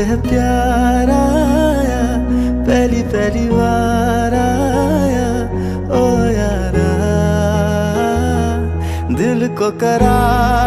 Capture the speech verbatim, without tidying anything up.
है प्यार आया, पहली पहली बार आया ओ यारा, दिल को करार